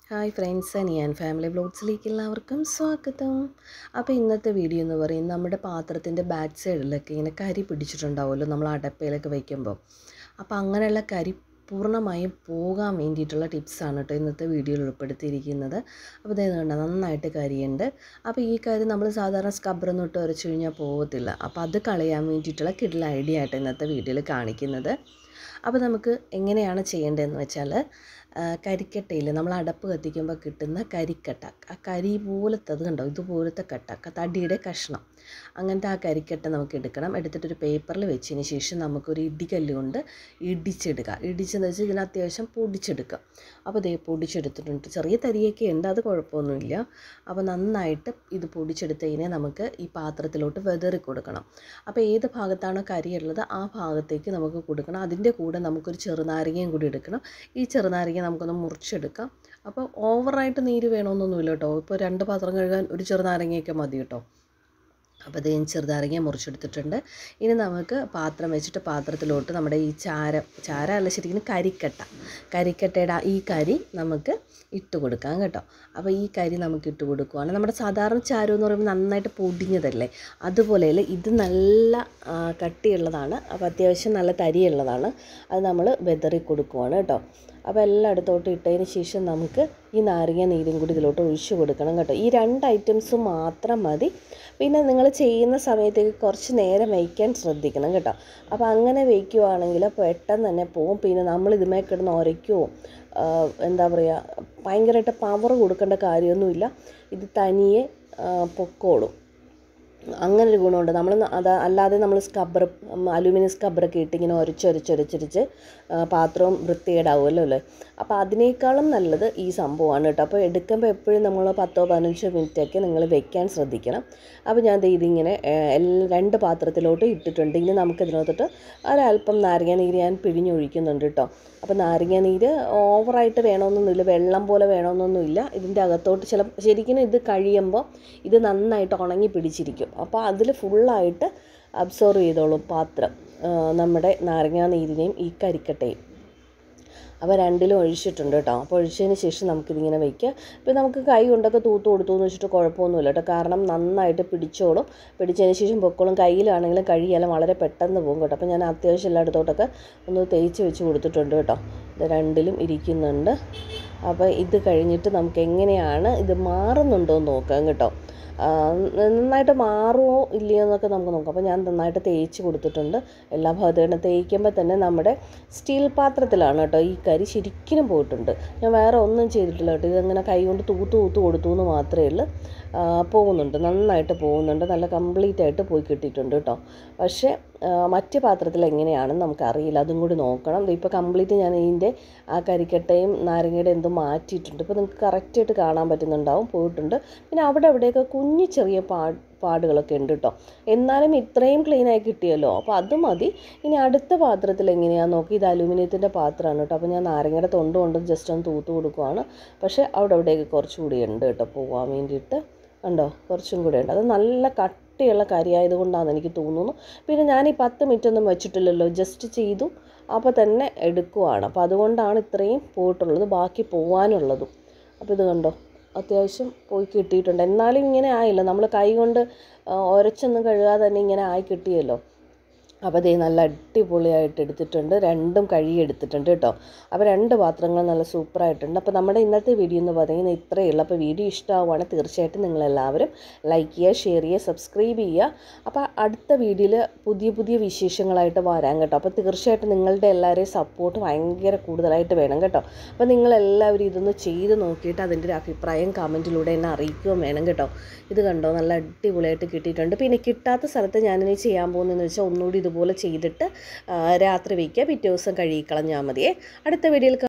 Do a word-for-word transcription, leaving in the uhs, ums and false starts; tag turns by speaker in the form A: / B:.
A: Hi friends, ഞാൻ family വ്ലോഗ്സിലേക്ക് എല്ലാവർക്കും സ്വാഗതം. അപ്പോൾ ഇന്നത്തെ വീഡിയോ എന്ന് പറയുന്നത് നമ്മുടെ പാത്രത്തിൻ്റെ ബാക്ക് സൈഡിലൊക്കെ ഇങ്ങനെ കരി പിടിച്ചിട്ടുണ്ടാവുമല്ലോ നമ്മൾ അടപ്പയിലൊക്കെ വയ്ക്കുമ്പോൾ. അപ്പോൾ അങ്ങനെയുള്ള കരി പൂർണ്ണമായും പോകാൻ വേണ്ടിയിട്ടുള്ള ടിപ്സാണ് കേട്ടോ ഇന്നത്തെ വീഡിയോയിൽ ഉൾപ്പെടുത്തിയിരിക്കുന്നത്. അപ്പോൾ ഇതേ കണ്ട നന്നായിട്ട് കരിയുണ്ട്. അപ്പോൾ ഈ കരി നമ്മൾ സാധാരണ സ്ക്രബ്ബറൊന്നും ഇട്ട് ഉരച്ചു കഴിഞ്ഞാൽ പോകത്തില്ല. അപ്പോൾ അത് കളയാൻ വേണ്ടിയിട്ടുള്ള കിടിലൻ ഐഡിയ ആയിട്ട് ഇന്നത്തെ വീഡിയോയിൽ കാണിക്കുന്നത്. അപ്പോൾ നമുക്ക് എങ്ങനെയാണ് ചെയ്യേണ്ടതെന്ന് വെച്ചാൽ, കരിക്കട്ടയിൽ നമ്മൾ അടപ്പ് കത്തിക്കുമ്പോൾ കിട്ടുന്ന കരിക്കട്ട, ആ കരി പോലത്തത് കണ്ടോ, ഇതുപോലത്തെ കട്ട തടിയുടെ കഷ്ണം, അങ്ങനത്തെ ആ കരിക്കട്ട നമുക്ക് എടുക്കണം. എടുത്തിട്ടൊരു പേപ്പറിൽ വെച്ചതിന് ശേഷം നമുക്കൊരു ഇടികല്ല് കൊണ്ട് ഇടിച്ചെടുക്കുക. ഇടിച്ചെന്ന് വെച്ചാൽ ഇതിന് അത്യാവശ്യം പൊടിച്ചെടുക്കുക. അപ്പോൾ ഇതേ പൊടിച്ചെടുത്തിട്ടുണ്ട്. ചെറിയ തരിയൊക്കെ ഉണ്ട്, അത് കുഴപ്പമൊന്നുമില്ല. അപ്പോൾ നന്നായിട്ട് ഇത് പൊടിച്ചെടുത്തതിനെ നമുക്ക് ഈ പാത്രത്തിലോട്ട് വെതറി കൊടുക്കണം. അപ്പോൾ ഏത് ഭാഗത്താണോ കരിയുള്ളത് ആ ഭാഗത്തേക്ക് നമുക്ക് കൊടുക്കണം. അതിൻ്റെ കൂടെ നമുക്കൊരു ചെറുനാരങ്ങയും കൂടി എടുക്കണം. ഈ ചെറുനാരങ്ങ നമുക്കൊന്ന് മുറിച്ചെടുക്കാം. അപ്പോൾ ഓവറായിട്ട് നീര് വേണമെന്നൊന്നുമില്ല കേട്ടോ. ഇപ്പോൾ രണ്ട് പാത്രം കഴുകാൻ ഒരു ചെറുനാരങ്ങയൊക്കെ മതി കേട്ടോ. അപ്പോൾ ഇത് ചെറുനാരങ്ങ മുറിച്ചെടുത്തിട്ടുണ്ട്. ഇനി നമുക്ക് പാത്രം വെച്ചിട്ട് പാത്രത്തിലോട്ട് നമ്മുടെ ഈ ചാരം ചാര അല്ല ശരിക്കും കരിക്കട്ട കരിക്കട്ടയുടെ ഈ കരി നമുക്ക് ഇട്ട് കൊടുക്കാം കേട്ടോ. അപ്പോൾ ഈ കരി നമുക്ക് ഇട്ട് കൊടുക്കുകയാണ്. നമ്മുടെ സാധാരണ ചാരം എന്ന് പറയുമ്പോൾ നന്നായിട്ട് പൊടിഞ്ഞതല്ലേ, അതുപോലെയല്ല ഇത് നല്ല കട്ടിയുള്ളതാണ്. അപ്പോൾ അത്യാവശ്യം നല്ല തരിയുള്ളതാണ്. അത് നമ്മൾ വെതറി കൊടുക്കുവാണ് കേട്ടോ. അപ്പോൾ എല്ലായിടത്തോട്ട് ഇട്ടതിന് ശേഷം നമുക്ക് ഈ നാരങ്ങ നീരും കൂടി ഇതിലോട്ട് ഒഴിച്ചു കൊടുക്കണം കേട്ടോ. ഈ രണ്ട് ഐറ്റംസ് മാത്രം മതി. പിന്നെ നിങ്ങൾ ചെയ്യുന്ന സമയത്തേക്ക് കുറച്ച് നേരം വയ്ക്കാൻ ശ്രദ്ധിക്കണം കേട്ടോ. അപ്പോൾ അങ്ങനെ വയ്ക്കുവാണെങ്കിൽ പെട്ടെന്ന് തന്നെ പോവും. പിന്നെ നമ്മൾ ഇതുമേ കിടന്ന് ഉരയ്ക്കുമോ എന്താ പറയുക, ഭയങ്കരമായിട്ട് പവർ കൊടുക്കേണ്ട കാര്യമൊന്നുമില്ല. ഇത് തനിയെ പൊക്കോളും. അങ്ങനൊരു ഗുണമുണ്ട്. നമ്മൾ അത് അല്ലാതെ നമ്മൾ സ്ക്രബ്ബർ അലൂമിനിയം സ്ക്രബ്ബറൊക്കെ ഇട്ട് ഇങ്ങനെ ഉരച്ചൊരച്ചൊരച്ചൊരച്ച് പാത്രവും വൃത്തികേടാവുമല്ലോ അല്ലേ. അപ്പോൾ അതിനേക്കാളും നല്ലത് ഈ സംഭവമാണ് കേട്ടോ. അപ്പോൾ എടുക്കുമ്പോൾ എപ്പോഴും നമ്മൾ പത്തോ പതിനഞ്ചോ മിനിറ്റൊക്കെ നിങ്ങൾ വെക്കാൻ ശ്രദ്ധിക്കണം. അപ്പോൾ ഞാൻ ഇതിങ്ങനെ രണ്ട് പാത്രത്തിലോട്ട് ഇട്ടിട്ടുണ്ട്. ഇനി നമുക്കിതിനകത്തോട്ട് ഒരല്പം നാരങ്ങ നീര് ഞാൻ പിഴിഞ്ഞൊഴിക്കുന്നുണ്ട് കേട്ടോ. അപ്പോൾ നാരങ്ങ നീര് ഓവറായിട്ട് വേണമെന്നൊന്നുമില്ല, വെള്ളം പോലെ വേണമെന്നൊന്നുമില്ല. ഇതിൻ്റെ അകത്തോട്ട് ചില ശരിക്കും ഇത് കഴിയുമ്പോൾ ഇത് നന്നായിട്ട് ഉണങ്ങി പിടിച്ചിരിക്കും. അപ്പോൾ അതിൽ ഫുള്ളായിട്ട് അബ്സോർവ് ചെയ്തോളും പാത്രം നമ്മുടെ നാരങ്ങാ നീരിനെയും ഈ കരിക്കട്ടയും. അപ്പോൾ രണ്ടിലും ഒഴിച്ചിട്ടുണ്ട് കേട്ടോ. അപ്പോൾ ഒഴിച്ചതിന് ശേഷം നമുക്കിതിങ്ങനെ വയ്ക്കുക. ഇപ്പോൾ നമുക്ക് കൈ കൊണ്ടൊക്കെ തൂത്ത് കൊടുത്തു എന്ന് വെച്ചിട്ട് കുഴപ്പമൊന്നുമില്ല കേട്ടോ. കാരണം നന്നായിട്ട് പിടിച്ചോളും. പിടിച്ചതിന് ശേഷം പൊക്കോളും. കയ്യിലാണെങ്കിലും കഴിയാലും വളരെ പെട്ടെന്ന് പോകും കേട്ടോ. അപ്പോൾ ഞാൻ അത്യാവശ്യം എല്ലായിടത്തോട്ടൊക്കെ ഒന്ന് തേച്ച് വെച്ച് കൊടുത്തിട്ടുണ്ട് കേട്ടോ. ഇത് രണ്ടിലും ഇരിക്കുന്നുണ്ട്. അപ്പോൾ ഇത് കഴിഞ്ഞിട്ട് നമുക്ക് എങ്ങനെയാണ് ഇത് മാറുന്നുണ്ടോ എന്ന് നോക്കാം കേട്ടോ. നന്നായിട്ട് മാറുമോ ഇല്ലയോ എന്നൊക്കെ നമുക്ക് നോക്കാം. അപ്പോൾ ഞാൻ നന്നായിട്ട് തേച്ച് കൊടുത്തിട്ടുണ്ട്. എല്ലാ ഭാഗത്തും തേക്കുമ്പോൾ തന്നെ നമ്മുടെ സ്റ്റീൽ പാത്രത്തിലാണ് കേട്ടോ ഈ കരി ശരിക്കും പോയിട്ടുണ്ട്. ഞാൻ വേറെ ഒന്നും ചെയ്തിട്ടില്ല കേട്ടോ. ഇതങ്ങനെ കൈ കൊണ്ട് തൂത്ത് തൂത്ത് കൊടുത്തു എന്ന് മാത്രമേ ഉള്ളൂ. പോകുന്നുണ്ട്, നന്നായിട്ട് പോകുന്നുണ്ട്. നല്ല കംപ്ലീറ്റ് ആയിട്ട് പോയി കിട്ടിയിട്ടുണ്ട് കേട്ടോ. പക്ഷേ മറ്റ് പാത്രത്തിൽ എങ്ങനെയാണെന്ന് നമുക്കറിയില്ല, അതും കൂടി നോക്കണം. ഇപ്പോൾ കംപ്ലീറ്റ് ഞാൻ ഇതിൻ്റെ ആ കരിക്കട്ടയും നാരങ്ങയുടെ എന്തും മാറ്റിയിട്ടുണ്ട്. ഇപ്പോൾ നിങ്ങൾക്ക് കറക്റ്റായിട്ട് കാണാൻ പറ്റുന്നുണ്ടാവും, പോയിട്ടുണ്ട്. പിന്നെ അവിടെ എവിടെയൊക്കെ കുഞ്ഞു ചെറിയ പാ പാടുകളൊക്കെ ഉണ്ട് കേട്ടോ. എന്നാലും ഇത്രയും ക്ലീനായി കിട്ടിയല്ലോ, അപ്പോൾ അത് മതി. ഇനി അടുത്ത പാത്രത്തിൽ എങ്ങനെയാണെന്ന് നോക്കി. ഇത് അലൂമിനിയത്തിൻ്റെ പാത്രമാണ് കേട്ടോ. അപ്പോൾ ഞാൻ നാരങ്ങയുടെ തൊണ്ട് കൊണ്ട് ജസ്റ്റ് ഒന്ന് തൂത്ത് കൊടുക്കുവാണ്. പക്ഷേ അവിടെ എവിടെയൊക്കെ കുറച്ചുകൂടി ഉണ്ട് കേട്ടോ പോകാൻ വേണ്ടിയിട്ട്. ഉണ്ടോ, കുറച്ചും കൂടെ ഉണ്ട്. അത് നല്ല കട്ടിയുള്ള കരിയായതുകൊണ്ടാണെന്ന് എനിക്ക് തോന്നുന്നു. പിന്നെ ഞാൻ ഈ പത്ത് മിനിറ്റ് ഒന്നും വെച്ചിട്ടില്ലല്ലോ, ജസ്റ്റ് ചെയ്തു അപ്പോൾ തന്നെ എടുക്കുവാണ്. അപ്പോൾ അതുകൊണ്ടാണ് ഇത്രയും പോയിട്ടുള്ളത്, ബാക്കി പോകാനുള്ളതും. അപ്പോൾ ഇത് കണ്ടോ, അത്യാവശ്യം പോയി കിട്ടിയിട്ടുണ്ട്. എന്നാലും ഇങ്ങനെ ആയില്ല, നമ്മൾ കൈ കൊണ്ട് ഉരച്ചൊന്നും കഴുകാതെ തന്നെ ഇങ്ങനെ ആയി കിട്ടിയല്ലോ. അപ്പോൾ അതേ നല്ല അടിപൊളിയായിട്ട് എടുത്തിട്ടുണ്ട്. രണ്ടും കഴുകി എടുത്തിട്ടുണ്ട് കേട്ടോ. അപ്പോൾ രണ്ട് പാത്രങ്ങൾ നല്ല സൂപ്പറായിട്ടുണ്ട്. അപ്പോൾ നമ്മുടെ ഇന്നത്തെ വീഡിയോ എന്ന് പറയുന്നത് ഇത്രയേ ഉള്ളൂ. അപ്പോൾ വീഡിയോ ഇഷ്ടമാവുകയാണെങ്കിൽ തീർച്ചയായിട്ടും നിങ്ങളെല്ലാവരും ലൈക്ക് ചെയ്യുക, ഷെയർ ചെയ്യുക, സബ്സ്ക്രൈബ് ചെയ്യുക. അപ്പോൾ അടുത്ത വീഡിയോയിൽ പുതിയ പുതിയ വിശേഷങ്ങളായിട്ട് വരാം കേട്ടോ. അപ്പോൾ തീർച്ചയായിട്ടും നിങ്ങളുടെ എല്ലാവരെയും സപ്പോർട്ട് ഭയങ്കര കൂടുതലായിട്ട് വേണം കേട്ടോ. അപ്പോൾ നിങ്ങളെല്ലാവരും ഇതൊന്ന് ചെയ്ത് നോക്കിയിട്ട് അതിൻ്റെ ഒരു അഭിപ്രായം കമൻറ്റിലൂടെ എന്നെ അറിയിക്കുകയും വേണം കേട്ടോ. ഇത് കണ്ടോ, നല്ല അടിപൊളിയായിട്ട് കിട്ടിയിട്ടുണ്ട്. പിന്നെ കിട്ടാത്ത സ്ഥലത്ത് ഞാനിനി ചെയ്യാൻ പോകുന്നതെന്ന് വെച്ചാൽ ഒന്നുകൂടി ഇതുപോലെ ചെയ്തിട്ട് രാത്രി വയ്ക്കുക, പിറ്റേ ദിവസം കഴുകിക്കളഞ്ഞാൽ മതിയേ. അടുത്ത വീഡിയോയിൽ